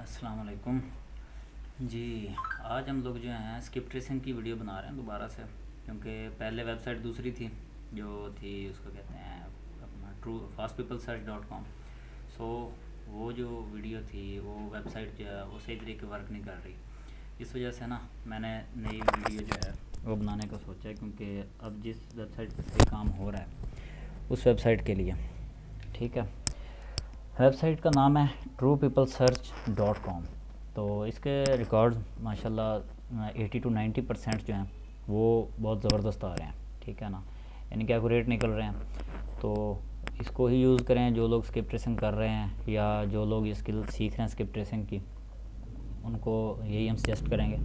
अस्सलाम वालेकुम जी। आज हम लोग जो हैं स्किप ट्रेसिंग की वीडियो बना रहे हैं दोबारा से, क्योंकि पहले वेबसाइट दूसरी थी जो थी उसको कहते हैं अपना true fast people search dot com. So वो जो वीडियो थी वो वेबसाइट जो है वो सही तरीके वर्क नहीं कर रही। इस वजह से ना मैंने नई वीडियो जो है वो बनाने का सोचा है, क्योंकि अब जिस वेबसाइट पे काम हो रहा है उस वेबसाइट के लिए, ठीक है। वेबसाइट का नाम है truepeoplesearch.com। तो इसके रिकॉर्ड माशाल्लाह 80 to 90% जो हैं वो बहुत ज़बरदस्त आ रहे हैं, ठीक है ना, यानी कि एक्यूरेट निकल रहे हैं। तो इसको ही यूज़ करें जो लोग स्किप ट्रेसिंग कर रहे हैं या जो लोग ये स्किल सीख रहे हैं स्किप ट्रेसिंग की, उनको यही हम सजेस्ट करेंगे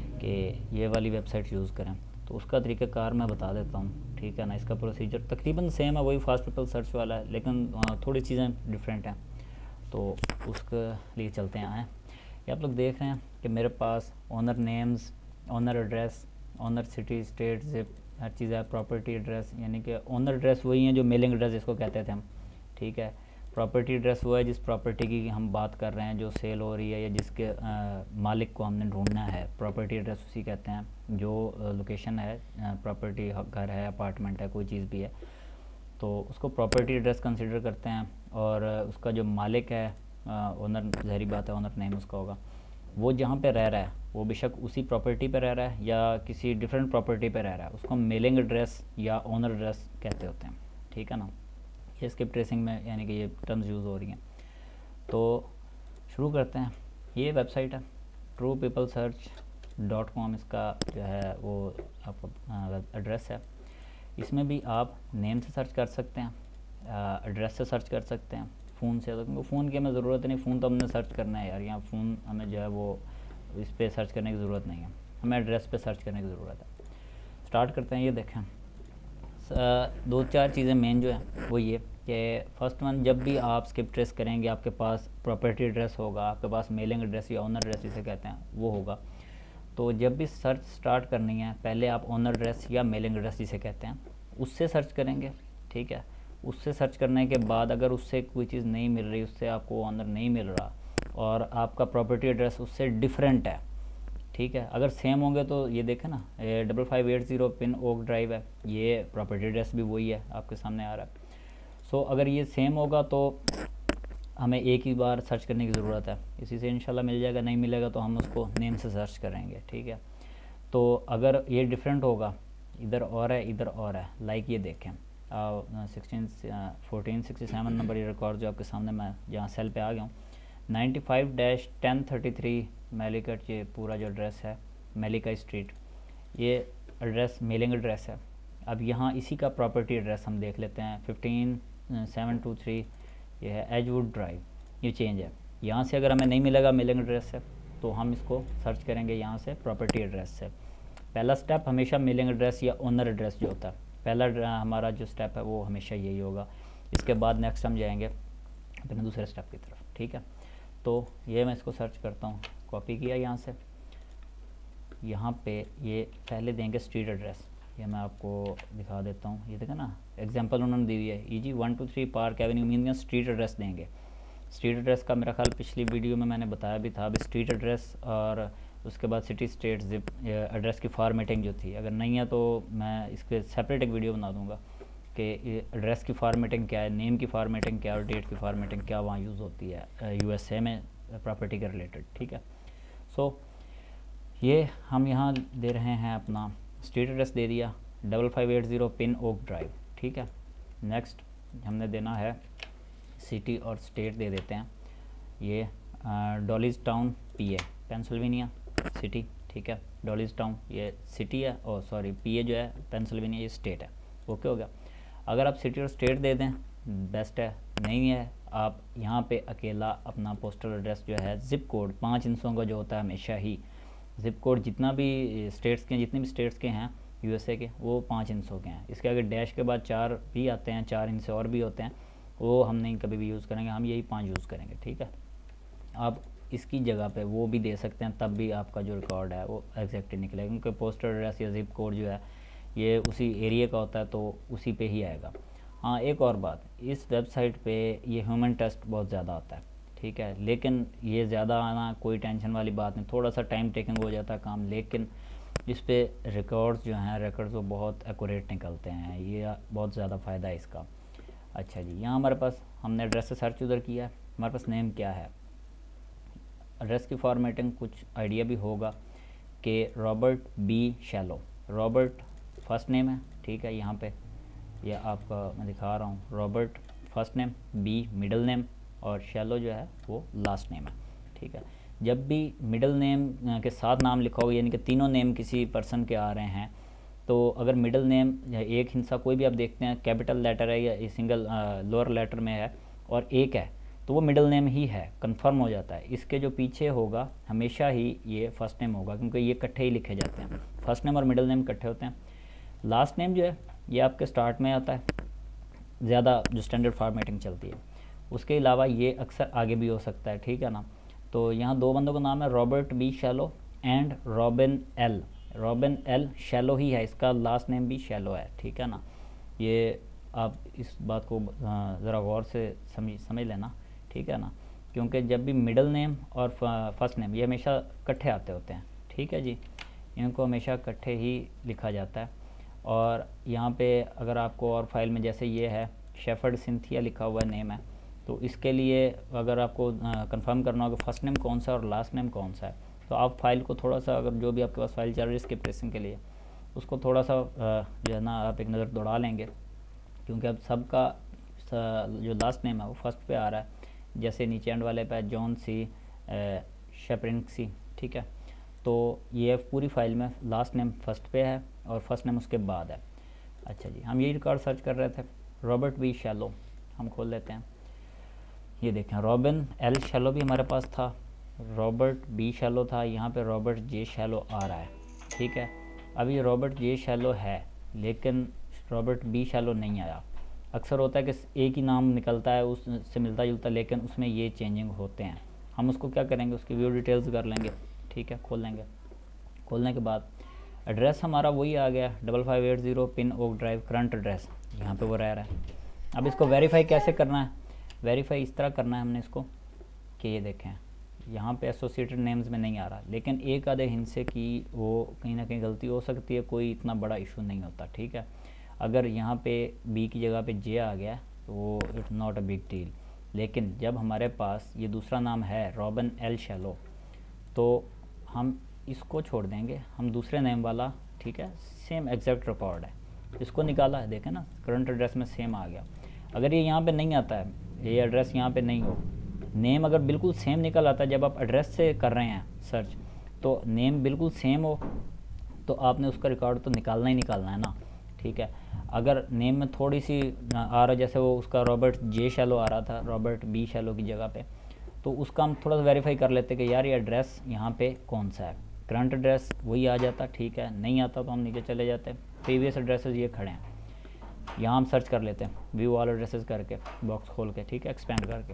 कि ये वाली वेबसाइट यूज़ करें। तो उसका तरीक़ाकार मैं बता देता हूँ, ठीक है ना। इसका प्रोसीजर तकरीबन सेम है, वही फास्ट पीपल सर्च वाला है, लेकिन थोड़ी चीज़ें डिफरेंट हैं। तो उसके लिए चलते हैं। आएँ, ये आप लोग देख रहे हैं कि मेरे पास owner names, owner address, owner city, state, zip, हर चीज़ है। प्रॉपर्टी एड्रेस, यानी कि ओनर एड्रेस वही है जो मेलिंग एड्रेस जिसको कहते थे हम, ठीक है। प्रॉपर्टी एड्रेस वो है जिस प्रॉपर्टी की हम बात कर रहे हैं जो सेल हो रही है या जिसके मालिक को हमने ढूंढना है, प्रॉपर्टी एड्रेस उसी कहते हैं। जो लोकेशन है, प्रॉपर्टी घर है, अपार्टमेंट है, कोई चीज़ भी है, तो उसको प्रॉपर्टी एड्रेस कंसिडर करते हैं। और उसका जो मालिक है, ओनर, ज़ाहिर बात है ओनर नेम उसका होगा, वो जहाँ पे रह रहा है वो बेशक उसी प्रॉपर्टी पे रह रहा है या किसी डिफरेंट प्रॉपर्टी पे रह रहा है, उसको मेलिंग एड्रेस या ओनर एड्रेस कहते होते हैं, ठीक है ना। ये स्किप ट्रेसिंग में यानी कि ये टर्म्स यूज़ हो रही हैं। तो शुरू करते हैं। ये वेबसाइट है truepeoplesearch.com, इसका जो है वो आपका एड्रेस है। इसमें भी आप नेम से सर्च कर सकते हैं, एड्रेस से सर्च कर सकते हैं, फ़ोन से। तो क्योंकि फ़ोन की हमें ज़रूरत नहीं, फ़ोन तो हमने सर्च करना है यार, यहाँ फ़ोन हमें जो है वो इस पर सर्च करने की ज़रूरत नहीं है, हमें एड्रेस पे सर्च करने की ज़रूरत है। स्टार्ट करते हैं। ये देखें, दो चार चीज़ें मेन जो है वो ये कि फर्स्ट वन, जब भी आप स्किप ट्रेस करेंगे आपके पास प्रॉपर्टी एड्रेस होगा, आपके पास मेलिंग एड्रेस या ओनर एड्रेस जिसे कहते हैं वो होगा। तो जब भी सर्च स्टार्ट करनी है, पहले आप ओनर एड्रेस या मेलिंग एड्रेस जिसे कहते हैं उससे सर्च करेंगे, ठीक है। उससे सर्च करने के बाद अगर उससे कोई चीज़ नहीं मिल रही, उससे आपको ओनर नहीं मिल रहा और आपका प्रॉपर्टी एड्रेस उससे डिफरेंट है, ठीक है। अगर सेम होंगे तो ये देखें ना, 5580 पिन ओक ड्राइव है, ये प्रॉपर्टी एड्रेस भी वही है, आपके सामने आ रहा है। सो अगर ये सेम होगा तो हमें एक ही बार सर्च करने की ज़रूरत है, इसी से इंशाल्लाह मिल जाएगा। नहीं मिलेगा तो हम उसको नेम से सर्च करेंगे, ठीक है। तो अगर ये डिफरेंट होगा, इधर और है इधर और है, लाइक ये देखें 1467 नंबर ये रिकॉर्ड जो आपके सामने, मैं जहाँ सेल पे आ गया हूँ, 95-1033 मेलिकट, ये पूरा जो एड्रेस है मेलिका स्ट्रीट, ये एड्रेस मेलिंग एड्रेस है। अब यहाँ इसी का प्रॉपर्टी एड्रेस हम देख लेते हैं, 15723, ये है एजवुड ड्राइव, ये चेंज है। यहाँ से अगर हमें नहीं मिलेगा मेलिंग एड्रेस से तो हम इसको सर्च करेंगे यहाँ से प्रॉपर्टी एड्रेस से। पहला स्टेप हमेशा मेलिंग एड्रेस या ओनर एड्रेस जो होता है, पहला हमारा जो स्टेप है वो हमेशा यही होगा। इसके बाद नेक्स्ट हम जाएंगे अपने दूसरे स्टेप की तरफ, ठीक है। तो ये मैं इसको सर्च करता हूँ, कॉपी किया यहाँ से, यहाँ पे ये पहले देंगे स्ट्रीट एड्रेस, ये मैं आपको दिखा देता हूँ। ये देखा ना, एग्जांपल उन्होंने दी हुई है EG 123 Park Avenue, mean street address देंगे। स्ट्रीट एड्रेस का मेरा ख्याल पिछली वीडियो में मैंने बताया भी था। अभी स्ट्रीट एड्रेस और उसके बाद सिटी, स्टेट, जिप एड्रेस की फॉर्मेटिंग जो थी, अगर नहीं है तो मैं इसके सेपरेट एक वीडियो बना दूंगा कि एड्रेस की फॉर्मेटिंग क्या है, नेम की फॉर्मेटिंग क्या है और डेट की फॉर्मेटिंग क्या वहाँ यूज़ होती है USA में प्रॉपर्टी के रिलेटेड, ठीक है। सो ये हम यहाँ दे रहे हैं अपना स्ट्रीट एड्रेस दे दिया, 5580 पिन ओक ड्राइव, ठीक है। नेक्स्ट हमने देना है सिटी और स्टेट दे देते हैं, ये Dallastown PA Pennsylvania city, ठीक है। डॉलीज टाउन ये सिटी है और सॉरी PA जो है पेंसिल्वेनिया ये स्टेट है, ओके हो गया। अगर आप सिटी और स्टेट दे दें बेस्ट है, नहीं है आप यहाँ पे अकेला अपना पोस्टल एड्रेस जो है, ज़िप कोड 5 इंचों का जो होता है हमेशा ही, ज़िप कोड जितना भी स्टेट्स के, जितने भी स्टेट्स के हैं USA के, वो 5 इंचों के हैं। इसके आगे डैश के बाद 4 भी आते हैं, 4 इंच से और भी होते हैं, वो हम नहीं कभी भी यूज़ करेंगे, हम यही 5 यूज़ करेंगे, ठीक है। आप इसकी जगह पे वो भी दे सकते हैं, तब भी आपका जो रिकॉर्ड है वो एग्जैक्ट निकलेगा, क्योंकि पोस्टल एड्रेस या ज़िप कोड जो है ये उसी एरिया का होता है तो उसी पे ही आएगा। हाँ, एक और बात, इस वेबसाइट पे ये ह्यूमन टेस्ट बहुत ज़्यादा आता है, ठीक है। लेकिन ये ज़्यादा आना कोई टेंशन वाली बात नहीं, थोड़ा सा टाइम टेकिंग हो जाता है काम, लेकिन इस पे रिकॉर्ड्स जो हैं रिकॉर्ड्स वो बहुत एक्यूरेट निकलते हैं, ये बहुत ज़्यादा फ़ायदा है इसका। अच्छा जी, यहाँ हमारे पास हमने एड्रेस से सर्च उधर किया है, हमारे पास नेम क्या है। एड्रेस की फॉर्मेटिंग कुछ आइडिया भी होगा कि Robert B Shallow, Robert first name है, ठीक है। यहाँ पे ये आपका मैं दिखा रहा हूँ, Robert first name, B middle name और शैलो जो है वो लास्ट नेम है, ठीक है। जब भी मिडिल नेम के साथ नाम लिखा होगा, यानी कि तीनों नेम किसी पर्सन के आ रहे हैं, तो अगर मिडिल नेम एक हिस्सा कोई भी आप देखते हैं कैपिटल लेटर है या सिंगल लोअर लेटर में है और एक है, तो वो मिडिल नेम ही है, कंफर्म हो जाता है। इसके जो पीछे होगा हमेशा ही ये फर्स्ट नेम होगा, क्योंकि ये इकट्ठे ही लिखे जाते हैं, फर्स्ट नेम और मिडिल नेम इकट्ठे होते हैं। लास्ट नेम जो है ये आपके स्टार्ट में आता है, ज़्यादा जो स्टैंडर्ड फॉर्मेटिंग चलती है। उसके अलावा ये अक्सर आगे भी हो सकता है, ठीक है ना। तो यहाँ दो बंदों का नाम है, Robert B Shallow and Robin L. Robin L Shallow ही है, इसका लास्ट नेम भी शैलो है, ठीक है ना। ये आप इस बात को ज़रा गौर से समझ लेना, ठीक है ना, क्योंकि जब भी मिडिल नेम और फर्स्ट नेम ये हमेशा इकट्ठे आते होते हैं, ठीक है जी, इनको हमेशा इकट्ठे ही लिखा जाता है। और यहाँ पे अगर आपको और फाइल में जैसे ये है शेफर्ड सिंथिया लिखा हुआ नेम है, तो इसके लिए अगर आपको कंफर्म करना हो कि फ़र्स्ट नेम कौन सा और लास्ट नेम कौन सा है, तो आप फाइल को थोड़ा सा, अगर जो भी आपके पास फाइल चल रही है इसके प्रेसिंग के लिए, उसको थोड़ा सा जो है ना आप एक नज़र दौड़ा लेंगे, क्योंकि अब सबका जो लास्ट नेम है वो फर्स्ट पे आ रहा है। जैसे नीचे एंड वाले पे जॉन सी शेपरिंगसी, ठीक है। तो ये पूरी फाइल में लास्ट नेम फर्स्ट पे है और फर्स्ट नेम उसके बाद है। अच्छा जी, हम यही रिकॉर्ड सर्च कर रहे थे, रॉबर्ट बी शैलो हम खोल लेते हैं। ये देखें, रॉबिन एल शैलो भी हमारे पास था, रॉबर्ट बी शैलो था, यहाँ पे रॉबर्ट जे शैलो आ रहा है, ठीक है। अब ये रॉबर्ट जे शैलो है, लेकिन रॉबर्ट बी शैलो नहीं आया। अक्सर होता है कि एक ही नाम निकलता है उससे मिलता जुलता, लेकिन उसमें ये चेंजिंग होते हैं। हम उसको क्या करेंगे, उसकी व्यू डिटेल्स कर लेंगे, ठीक है, खोल लेंगे। खोलने के बाद एड्रेस हमारा वही आ गया 5580 Pin Oak Drive, current address यहाँ पे वो रह रहा है। अब इसको वेरीफाई कैसे करना है, वेरीफाई इस तरह करना है हमने इसको कि ये देखें यहाँ पे एसोसिएटेड नेम्स में नहीं आ रहा, लेकिन एक आधे हिस्से की वो कहीं ना कहीं गलती हो सकती है, कोई इतना बड़ा इशू नहीं होता, ठीक है। अगर यहाँ पे बी की जगह पे जे आ गया तो वो it's not a big deal. लेकिन जब हमारे पास ये दूसरा नाम है रॉबिन एल शैलो, तो हम इसको छोड़ देंगे, हम दूसरे नेम वाला, ठीक है, सेम एग्जैक्ट रिकॉर्ड है, इसको निकाला है, देखें ना करंट एड्रेस में सेम आ गया। अगर ये यहाँ पे नहीं आता है, ये एड्रेस यहाँ पे नहीं हो, नेम अगर बिल्कुल सेम निकल आता है, जब आप एड्रेस से कर रहे हैं सर्च, तो नेम बिल्कुल सेम हो तो आपने उसका रिकॉर्ड तो निकालना ही निकालना है ना, ठीक है। अगर नेम में थोड़ी सी आ रहा, जैसे वो उसका रॉबर्ट जे शैलो आ रहा था रॉबर्ट बी शैलो की जगह पे, तो उसका हम थोड़ा सा वेरीफाई कर लेते कि यार ये एड्रेस यहाँ पे कौन सा है। करंट एड्रेस वही आ जाता, ठीक है, नहीं आता तो हम नीचे चले जाते, प्रीवियस एड्रेसेस ये खड़े हैं, यहाँ हम सर्च कर लेते हैं व्यू ऑल एड्रेसेस करके, बॉक्स खोल के, ठीक है, एक्सपेंड करके,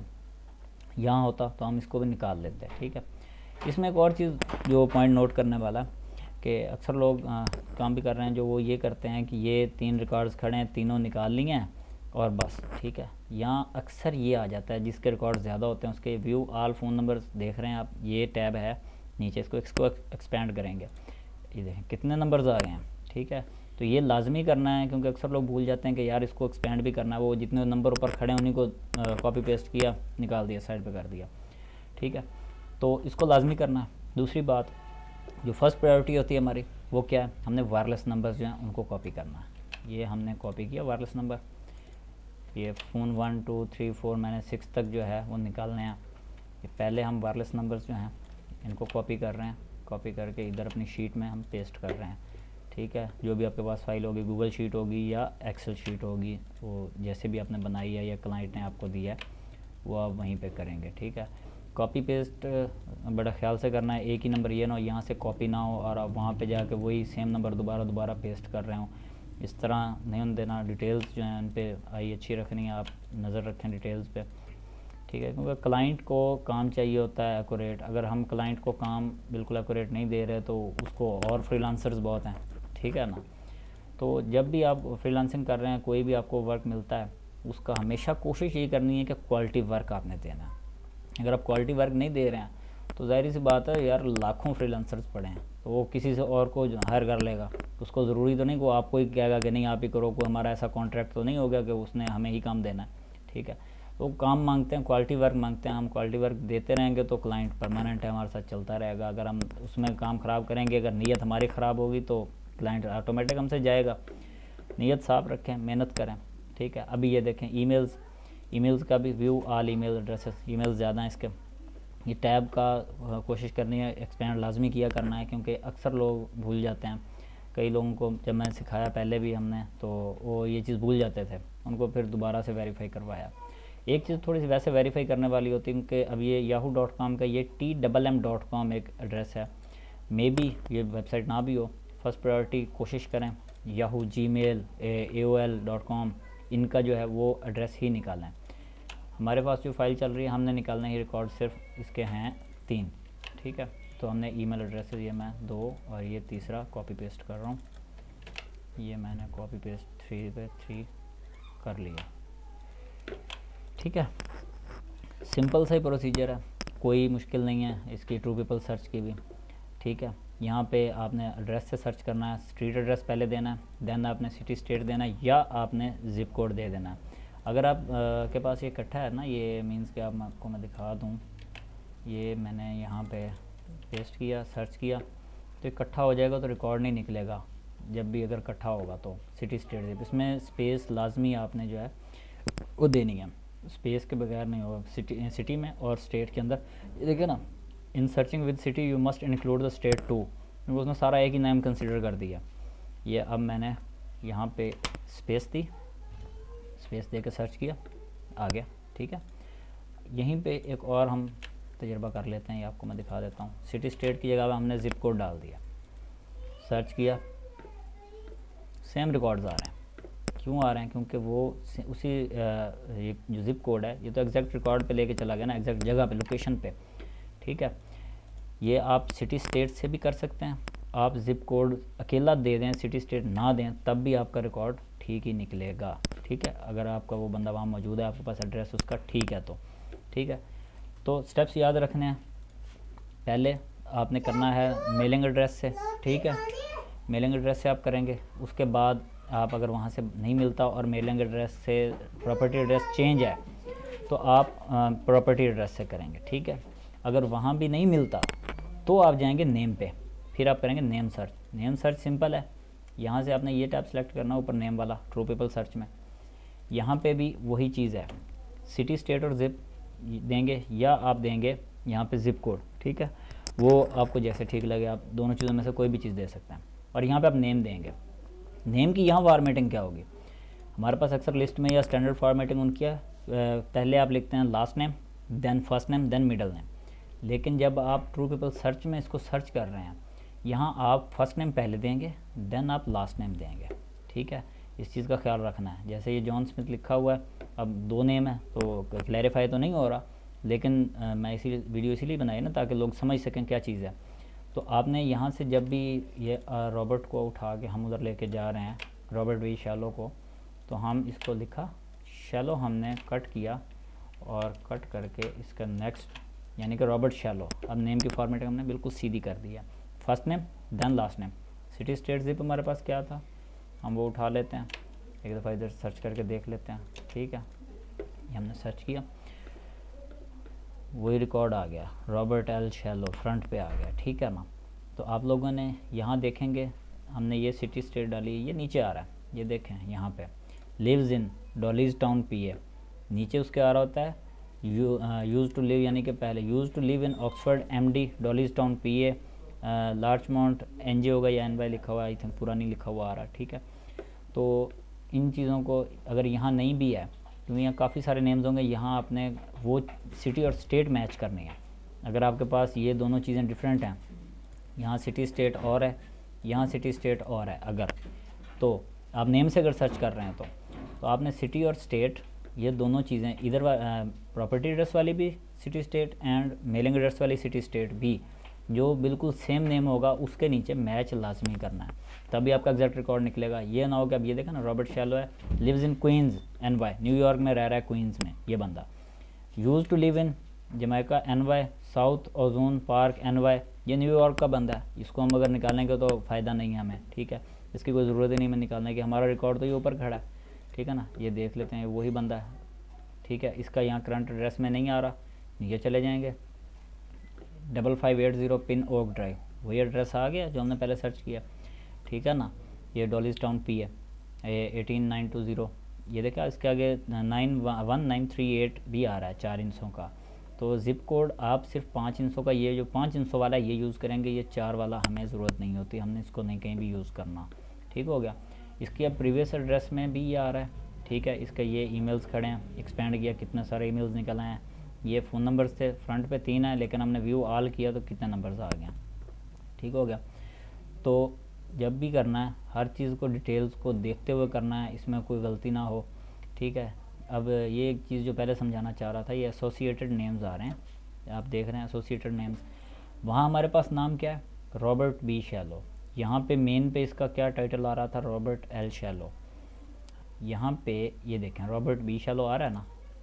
यहाँ होता तो हम इसको भी निकाल लेते हैं, ठीक है। इसमें एक और चीज़ जो पॉइंट नोट करने वाला कि अक्सर लोग काम भी कर रहे हैं, जो वो ये करते हैं कि ये 3 रिकॉर्ड्स खड़े हैं, तीनों निकाल लिए हैं और बस, ठीक है। यहाँ अक्सर ये आ जाता है, जिसके रिकॉर्ड ज़्यादा होते हैं उसके व्यू ऑल फ़ोन नंबर्स देख रहे हैं आप, ये टैब है नीचे, इसको एक्सपेंड करेंगे, ये देखें कितने नंबर्स आ गए हैं, ठीक है। तो ये लाजमी करना है, क्योंकि अक्सर लोग भूल जाते हैं कि यार इसको एक्सपेंड भी करना है, वो जितने नंबर ऊपर खड़े हैं उन्हीं को कॉपी पेस्ट किया, निकाल दिया, साइड पे कर दिया, ठीक है। तो इसको लाजमी करना है। दूसरी बात, जो फर्स्ट प्रायोरिटी होती है हमारी, वो क्या है, हमने वायरलेस नंबर्स जो हैं उनको कॉपी करना है। ये हमने कॉपी किया वायरलेस नंबर, ये फ़ोन 1 2 3 4 मैंने 6 तक जो है वो निकालने हैं। ये पहले हम वायरलेस नंबर्स जो हैं इनको कॉपी कर रहे हैं, कॉपी करके इधर अपनी शीट में हम पेस्ट कर रहे हैं, ठीक है। जो भी आपके पास फाइल होगी, गूगल शीट होगी या एक्सेल शीट होगी, वो जैसे भी आपने बनाई है या क्लाइंट ने आपको दिया है वो आप वहीं पे करेंगे, ठीक है। कॉपी पेस्ट बड़ा ख्याल से करना है, एक ही नंबर ये ना हो यहाँ से कॉपी ना हो और आप वहाँ पे जाके वही सेम नंबर दोबारा पेस्ट कर रहे हो, इस तरह नहीं होने देना। डिटेल्स जो हैं उन पर आई अच्छी रखनी है, आप नज़र रखें डिटेल्स पे, ठीक है, क्योंकि क्लाइंट को काम चाहिए होता है एक्यूरेट। अगर हम क्लाइंट को काम बिल्कुल एक्यूरेट नहीं दे रहे तो उसको, और फ्रीलांसर्स बहुत हैं, ठीक है ना। तो जब भी आप फ्रीलांसिंग कर रहे हैं, कोई भी आपको वर्क मिलता है, उसका हमेशा कोशिश ये करनी है कि क्वालिटी वर्क आपने देना है। अगर आप क्वालिटी वर्क नहीं दे रहे हैं तो ज़ाहिर सी बात है यार, लाखों फ्रीलांसर्स पड़े हैं, तो वो किसी से और को हायर कर लेगा। उसको ज़रूरी तो नहीं कि वो आपको ही कहेगा कि नहीं आप ही करो, कोई हमारा ऐसा कॉन्ट्रैक्ट तो नहीं हो गया कि उसने हमें ही काम देना है, ठीक है। तो काम मांगते हैं, क्वालिटी वर्क मांगते हैं, हम क्वालिटी वर्क देते रहेंगे तो क्लाइंट परमानेंट है, हमारे साथ चलता रहेगा। अगर हम उसमें काम ख़राब करेंगे, अगर नीयत हमारी ख़राब होगी तो क्लाइंट ऑटोमेटिक हमसे जाएगा। नीयत साफ रखें, मेहनत करें, ठीक है। अभी ये देखें ईमेल्स का भी view all email addresses, emails ज़्यादा हैं इसके। ये टैब का कोशिश करनी है, एक्सपेंड लाजमी किया करना है, क्योंकि अक्सर लोग भूल जाते हैं। कई लोगों को जब मैंने सिखाया पहले भी हमने, तो वो ये चीज़ भूल जाते थे, उनको फिर दोबारा से वेरीफाई करवाया। एक चीज़ थोड़ी सी वैसे वेरीफाई करने वाली होती है, क्योंकि अब ये yahoo.com का ये TMM.com एक एड्रेस है, मे बी ये वेबसाइट ना भी हो। फर्स्ट प्रायोरिटी कोशिश करें याहू, जीमेल, AOL.com, इनका जो है वो एड्रेस ही निकालें। हमारे पास जो फाइल चल रही है हमने निकालना ही रिकॉर्ड सिर्फ इसके हैं 3, ठीक है। तो हमने ईमेल एड्रेसेस, ये मैं 2 और ये तीसरा कॉपी पेस्ट कर रहा हूँ। ये मैंने कॉपी पेस्ट 3 पे 3 कर लिया, ठीक है। सिंपल सा ही प्रोसीजर है, कोई मुश्किल नहीं है इसकी, ट्रू पीपल सर्च की भी, ठीक है। यहाँ पे आपने एड्रेस से सर्च करना है, स्ट्रीट एड्रेस पहले देना है, देन आपने सिटी स्टेट देना है, या आपने ज़िप कोड दे देना है। अगर आप के पास ये इकट्ठा है ना, ये मीन्स कि आप आपको मैं दिखा दूँ, ये मैंने यहाँ पे पेस्ट किया, सर्च किया, तो इकट्ठा हो जाएगा, तो रिकॉर्ड नहीं निकलेगा जब भी अगर इकट्ठा होगा तो। सिटी स्टेट ज़िप, इसमें स्पेस लाजमी आपने जो है वो देनी है, स्पेस के बगैर नहीं होगा। सिटी में और स्टेट के अंदर ये देखिए ना, in searching with city you must include the state too, क्योंकि उसने सारा एक ही नाम कंसिडर कर दिया। ये अब मैंने यहाँ पे स्पेस दी, स्पेस दे के सर्च किया, आ गया, ठीक है। यहीं पे एक और हम तजर्बा कर लेते हैं, ये आपको मैं दिखा देता हूँ। सिटी स्टेट की जगह पे हमने ज़िप कोड डाल दिया, सर्च किया, सेम रिकॉर्ड्स आ रहे हैं। क्यों आ रहे हैं? क्योंकि वो उसी ये जो ज़िप कोड है, ये तो एग्जैक्ट रिकॉर्ड पे लेके चला गया ना, एग्जैक्ट जगह पे, लोकेशन पे, ठीक है। ये आप सिटी स्टेट से भी कर सकते हैं, आप ज़िप कोड अकेला दे दें, सिटी स्टेट ना दें, तब भी आपका रिकॉर्ड ठीक ही निकलेगा, ठीक है। अगर आपका वो बंदा वहाँ मौजूद है, आपके पास एड्रेस उसका ठीक है तो, ठीक है। तो स्टेप्स याद रखने हैं, पहले आपने करना है मेलिंग एड्रेस से, ठीक है। मेलिंग एड्रेस से आप करेंगे, उसके बाद आप अगर वहाँ से नहीं मिलता और मेलिंग एड्रेस से प्रॉपर्टी एड्रेस चेंज है, तो आप प्रॉपर्टी एड्रेस से करेंगे, ठीक है। अगर वहाँ भी नहीं मिलता तो आप जाएंगे नेम पे, फिर आप करेंगे name search. Name search simple है, यहाँ से आपने ये टैब सेलेक्ट करना ऊपर नेम वाला, ट्रू पीपल सर्च में। यहाँ पे भी वही चीज़ है, सिटी स्टेट और ज़िप देंगे, या आप देंगे यहाँ पे ज़िप कोड, ठीक है। वो आपको जैसे ठीक लगे, आप दोनों चीज़ों में से कोई भी चीज़ दे सकते हैं। और यहाँ पे आप नेम देंगे। नेम की यहाँ फॉर्मेटिंग क्या होगी, हमारे पास अक्सर लिस्ट में या स्टैंडर्ड फॉर्मेटिंग उनकी है, पहले आप लिखते हैं last name, then first name, then middle name. लेकिन जब आप ट्रू पीपल सर्च में इसको सर्च कर रहे हैं, यहाँ आप फर्स्ट नेम पहले देंगे, देन आप लास्ट नेम देंगे, ठीक है। इस चीज़ का ख्याल रखना है। जैसे ये जॉन स्मिथ लिखा हुआ है, अब 2 नेम है तो क्लैरिफाई तो नहीं हो रहा, लेकिन मैं इसी वीडियो इसीलिए बनाई ना, ताकि लोग समझ सकें क्या चीज़ है। तो आपने यहाँ से जब भी ये रॉबर्ट को उठा के हम उधर लेके जा रहे हैं, रॉबर्ट वी शैलो को, तो हम इसको लिखा शैलो, हमने कट किया और कट करके इसका नेक्स्ट, यानी कि रॉबर्ट शैलो। अब नेम की फॉर्मेटिंग हमने बिल्कुल सीधी कर दी है, first name then last name. City state zip हमारे पास क्या था, हम वो उठा लेते हैं, एक दफ़ा इधर सर्च करके देख लेते हैं, ठीक है। ये हमने सर्च किया, वही रिकॉर्ड आ गया, रॉबर्ट एल शैलो फ्रंट पे आ गया, ठीक है ना। तो आप लोगों ने यहाँ देखेंगे हमने ये सिटी स्टेट डाली, ये नीचे आ रहा है, ये देखें यहाँ पे lives in Dallastown PA, नीचे उसके आ रहा होता है यूज़ टू लिव, यानी कि पहले used to live in Oxford MD Dallastown PA, लार्जमाउंट NJ होगा या NY लिखा हुआ, आई थिंक पूरा नहीं लिखा हुआ आ रहा, ठीक है। तो इन चीज़ों को अगर यहाँ नहीं भी है, क्योंकि यहाँ काफ़ी सारे नेम्स होंगे, यहाँ आपने वो सिटी और स्टेट मैच करनी है। अगर आपके पास ये दोनों चीज़ें डिफरेंट हैं, यहाँ सिटी स्टेट और है, यहाँ सिटी स्टेट और है, अगर तो आप नेम से अगर सर्च कर रहे हैं तो आपने सिटी और स्टेट, ये दोनों चीज़ें इधर प्रॉपर्टी एड्रेस वाली भी city state and mailing address वाली सिटी स्टेट भी, जो बिल्कुल सेम नेम होगा उसके नीचे मैच लाजमी करना है, तभी आपका एग्जैक्ट रिकॉर्ड निकलेगा। ये ना हो कि अब ये देखा ना, रॉबर्ट शैलो है, lives in Queens NY, New York में रह रहा है, क्वींस में ये बंदा। Used to live in Jamaica NY, South Ozone Park NY, ये न्यूयॉर्क का बंदा है, इसको हम अगर निकालेंगे तो फ़ायदा नहीं है हमें, ठीक है, इसकी कोई ज़रूरत ही नहीं हमें निकालने की, हमारा रिकॉर्ड तो ये ऊपर खड़ा है, ठीक है ना, ये देख लेते हैं वही बंदा है, ठीक है। इसका यहाँ करंट एड्रेस में नहीं आ रहा, ये चले जाएंगे 5580 पिन ओक ड्राइव, वही एड्रेस आ गया जो हमने पहले सर्च किया, ठीक है ना। ये डॉलीज टाउन P है, ये 18920, ये देखा इसके आगे 91938 भी आ रहा है 4 इंचों का। तो ज़िप कोड आप सिर्फ 5 इंचों का, ये जो 5 इंचों वाला है ये यूज़ करेंगे, ये 4 वाला हमें ज़रूरत नहीं होती, हमने इसको नहीं कहीं भी यूज़ करना, ठीक हो गया। इसकी अब प्रीवियस एड्रेस में भी ये आ रहा है, ठीक है। इसका ये ईमेल्स खड़े हैं, एक्सपेंड किया कितने सारे ईमेल्स निकल आए हैं, ये फ़ोन नंबर्स थे, फ्रंट पे 3 है लेकिन हमने व्यू ऑल किया तो कितने नंबर्स आ गए, ठीक हो गया। तो जब भी करना है हर चीज़ को डिटेल्स को देखते हुए करना है, इसमें कोई गलती ना हो, ठीक है। अब ये एक चीज़ जो पहले समझाना चाह रहा था, ये एसोसिएटेड नेम्स आ रहे हैं, आप देख रहे हैं एसोसिएटेड नेम्स, वहाँ हमारे पास नाम क्या है, रॉबर्ट बी शैलो, यहाँ पे मेन पे इसका क्या टाइटल आ रहा था, रॉबर्ट एल शैलो, यहाँ पे ये देखें रॉबर्ट बी शैलो आ रहा है ना,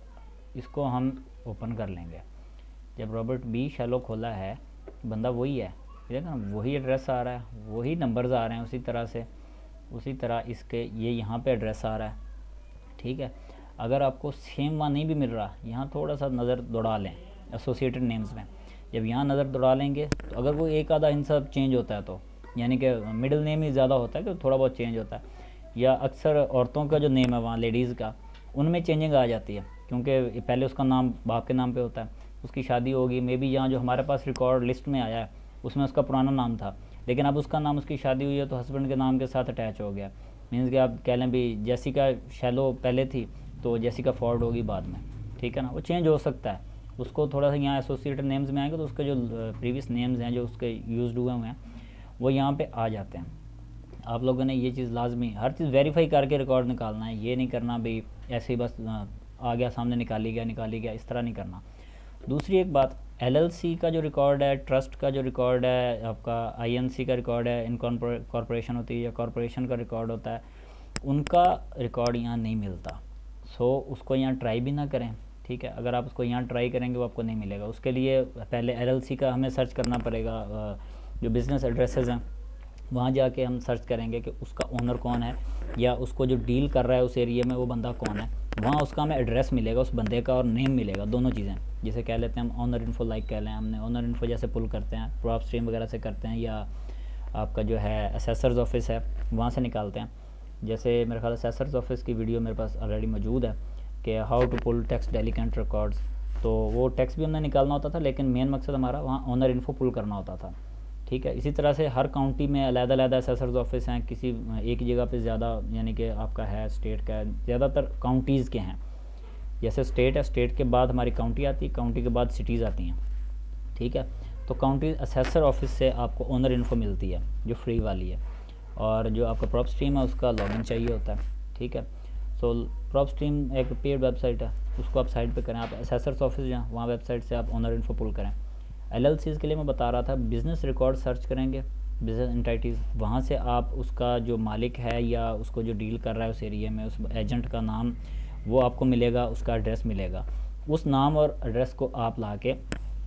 इसको हम ओपन कर लेंगे। जब रॉबर्ट बी शैलो खोला है, बंदा वही है, देखा ना, वही एड्रेस आ रहा है, वही नंबर्स आ रहे हैं उसी तरह से, उसी तरह इसके ये यहाँ पे एड्रेस आ रहा है, ठीक है। अगर आपको सेम वहाँ नहीं भी मिल रहा, यहाँ थोड़ा सा नज़र दौड़ा लें एसोसिएटेड नेम्स में, जब यहाँ नज़र दौड़ा लेंगे तो अगर कोई एक आधा इन सब चेंज होता है तो, यानी कि मिडिल नेम ही ज़्यादा होता है कि थोड़ा बहुत चेंज होता है, या अक्सर औरतों का जो नेम है वहाँ लेडीज़ का, उनमें चेंजिंग आ जाती है, क्योंकि पहले उसका नाम बाप के नाम पे होता है, उसकी शादी होगी, मे बी यहाँ जो हमारे पास रिकॉर्ड लिस्ट में आया है उसमें उसका पुराना नाम था, लेकिन अब उसका नाम, उसकी शादी हुई है तो हस्बैंड के नाम के साथ अटैच हो गया, मीन्स कि आप कह लें भी जेसिका शैलो पहले थी तो जेसिका फॉर्ड होगी बाद में, ठीक है ना, वो चेंज हो सकता है, उसको थोड़ा सा यहाँ एसोसिएटेड नेम्स में आएंगे तो उसके जो प्रीवियस नेम्स हैं जो उसके यूज़ हुए हैं वो यहाँ पे आ जाते हैं। आप लोगों ने ये चीज़ लाजमी हर चीज़ वेरीफाई करके रिकॉर्ड निकालना है, ये नहीं करना भाई ऐसे ही बस आ गया सामने निकाली गया, इस तरह नहीं करना। दूसरी एक बात, LLC का जो रिकॉर्ड है, ट्रस्ट का जो रिकॉर्ड है, आपका INC का रिकॉर्ड है, इनकॉन कॉरपोरेशन होती है या कॉरपोरेशन का रिकॉर्ड होता है, उनका रिकॉर्ड यहाँ नहीं मिलता, सो उसको यहाँ ट्राई भी ना करें, ठीक है। अगर आप उसको यहाँ ट्राई करेंगे वो आपको नहीं मिलेगा, उसके लिए पहले LLC का हमें सर्च करना पड़ेगा, जो बिज़नेस एड्रेसेस हैं वहाँ जाके हम सर्च करेंगे कि उसका ओनर कौन है या उसको जो डील कर रहा है उस एरिया में वो बंदा कौन है, वहाँ उसका हमें एड्रेस मिलेगा उस बंदे का और नेम मिलेगा, दोनों चीज़ें, जिसे कह लेते हैं हम ऑनर इन्फो, लाइक कह लें, हमने ऑनर इन्फो जैसे पुल करते हैं प्रॉप स्ट्रीम वगैरह से करते हैं, या आपका जो है असेसर्स ऑफिस है वहाँ से निकालते हैं। जैसे मेरे ख्याल असेसर्स ऑफिस की वीडियो मेरे पास ऑलरेडी मौजूद है कि how to pull tax delinquent records, तो वो टैक्स भी हमने निकालना होता था, लेकिन मेन मकसद हमारा वहाँ ऑनर इन्फो पुल करना होता था, ठीक है। इसी तरह से हर काउंटी में अलग-अलग असेसर्स ऑफिस हैं, किसी एक ही जगह पे ज़्यादा, यानी कि आपका है स्टेट का, ज़्यादातर काउंटीज़ के हैं, जैसे स्टेट है, स्टेट के बाद हमारी काउंटी आती है, काउंटी के बाद सिटीज़ आती हैं, ठीक है। तो काउंटी असेसर ऑफिस से आपको ओनर इन्फो मिलती है जो फ्री वाली है, और जो आपका प्रॉप स्ट्रीम है उसका लॉगिन चाहिए होता है, ठीक है। सो प्रॉप स्ट्रीम एक पेड वेबसाइट है, उसको आप साइट पे करें, आप असेसर्स ऑफिस जाएँ, वहाँ वेबसाइट से आप ओनर इन्फो पुल करें। LLCs के लिए मैं बता रहा था, बिज़नेस रिकॉर्ड सर्च करेंगे, बिज़नेस एंटिटीज़, वहाँ से आप उसका जो मालिक है या उसको जो डील कर रहा है उस एरिया में, उस एजेंट का नाम वो आपको मिलेगा, उसका एड्रेस मिलेगा, उस नाम और एड्रेस को आप ला के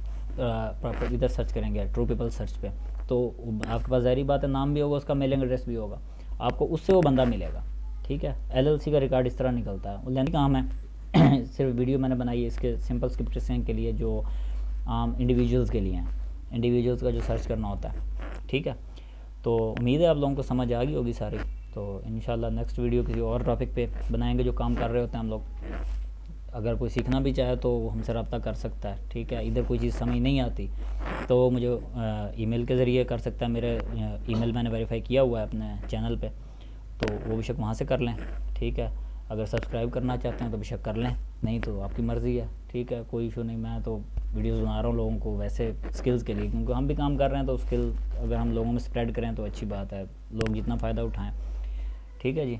प्रॉपर इधर सर्च करेंगे ट्रू पीपल सर्च पे, तो आपके पास ज़ाहिर बात है नाम भी होगा, उसका मेलिंग एड्रेस भी होगा, आपको उससे वो बंदा मिलेगा, ठीक है। LLC का रिकॉर्ड इस तरह निकलता है, वो लेने काम है सिर्फ वीडियो मैंने बनाई है इसके सिंपल स्क्रिप्टिंग के लिए, जो आम इंडिविजुअल्स के लिए हैं, इंडिविजुअल्स का जो सर्च करना होता है, ठीक है। तो उम्मीद है आप लोगों को समझ आ गई होगी सारी, तो इंशाल्लाह नेक्स्ट वीडियो किसी और टॉपिक पे बनाएंगे जो काम कर रहे होते हैं हम लोग। अगर कोई सीखना भी चाहे तो वो हमसे रब्ता कर सकता है, ठीक है। इधर कोई चीज़ समझ नहीं आती तो मुझे ईमेल के ज़रिए कर सकता है, मेरे ईमेल मैंने वेरीफाई किया हुआ है अपने चैनल पे, तो वो बेशक वहाँ से कर लें, ठीक है। अगर सब्सक्राइब करना चाहते हैं तो बेशक कर लें, नहीं तो आपकी मर्ज़ी है, ठीक है, कोई इशू नहीं। मैं तो वीडियोस बना रहा हूँ लोगों को वैसे स्किल्स के लिए, क्योंकि हम भी काम कर रहे हैं, तो स्किल अगर हम लोगों में स्प्रेड करें तो अच्छी बात है, लोग जितना फ़ायदा उठाएं, ठीक है जी।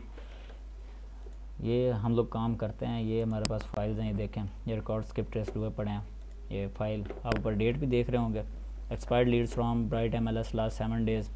ये हम लोग काम करते हैं, ये हमारे पास फाइल्स हैं, ये देखें, ये रिकॉर्ड स्क्रिप्ट टेस्ट हुए पड़े हैं, ये फाइल आप ऊपर डेट भी देख रहे होंगे, expired leads from Bright MLS last 7 days,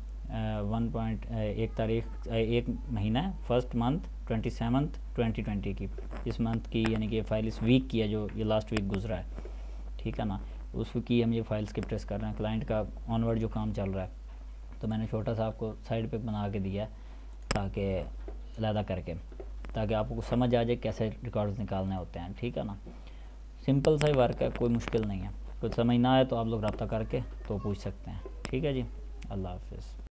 1 तारीख 1 महीना है, 1 मंथ 27 2020 की, इस मंथ की, यानी कि ये फाइल इस वीक की है जो ये लास्ट वीक गुजरा है, ठीक है ना। उसकी हम ये फाइल स्किप ट्रेस कर रहे हैं, क्लाइंट का ऑनवर्ड जो काम चल रहा है, तो मैंने छोटा सा आपको साइड पे बना के दिया है ताकि अलहदा करके, ताकि आपको समझ आ जाए कैसे रिकॉर्ड्स निकालने होते हैं, ठीक है ना। सिंपल सा ही वर्क है, कोई मुश्किल नहीं है। कुछ समझ ना आए तो आप लोग रब्ता करके तो पूछ सकते हैं, ठीक है जी। अल्लाह हाफिज़।